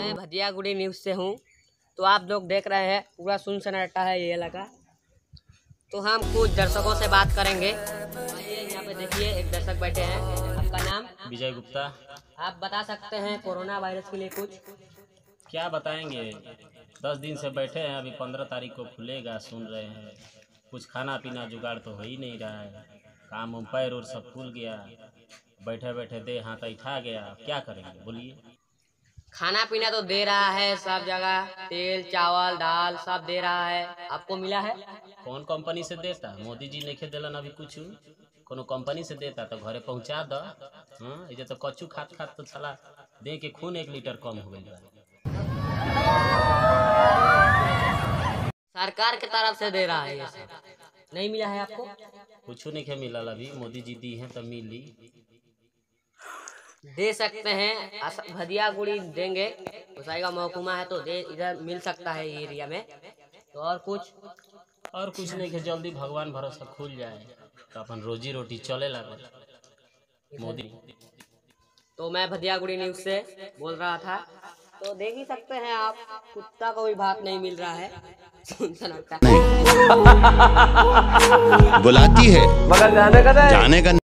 मैं भदियागुड़ी न्यूज़ से हूँ। तो आप लोग देख रहे हैं पूरा सुनसन्नाटा है ये इलाका। तो हम कुछ दर्शकों से बात करेंगे। यहाँ पे देखिए एक दर्शक बैठे हैं। आपका नाम? विजय गुप्ता। आप बता सकते हैं कोरोना वायरस के लिए कुछ? क्या बताएंगे, 10 दिन से बैठे हैं, अभी 15 तारीख को खुलेगा, सुन रहे हैं। कुछ खाना पीना जुगाड़ तो हो ही नहीं रहा है। काम उम पैर और सब फूल गया, बैठे बैठे देह हाथ ऐठा गया। क्या करेंगे बोलिए। खाना पीना तो दे रहा है सब जगह, तेल चावल दाल सब दे रहा है। आपको मिला है? कौन कंपनी से देता? मोदी जी नहीं दिलन अभी कुछ। कोनो कंपनी से देता तो घरे पहुँचा दो। हाँ, ये तो कच्चू खात खात तो साला दे के खून 1 लीटर कम हो गई। सरकार की तरफ से दे रहा है ये सब। नहीं मिला है आपको? कुछ नहीं मिला अभी, मोदी जी दी हैं तो मिली। दे सकते हैं, भदियागुड़ी देंगे। उसाई का महकुमा है तो दे, इधर मिल सकता है ये एरिया में। तो और कुछ नहीं कि जल्दी भगवान भरोसा खुल जाए तो अपन रोजी रोटी चले लगे मोदी। तो मैं भदियागुड़ी न्यूज़ से बोल रहा था। तो देख ही सकते हैं आप, कुत्ता को भी भात नहीं मिल रहा है। सुनसन्नाटा बुलाती है मगर जाने का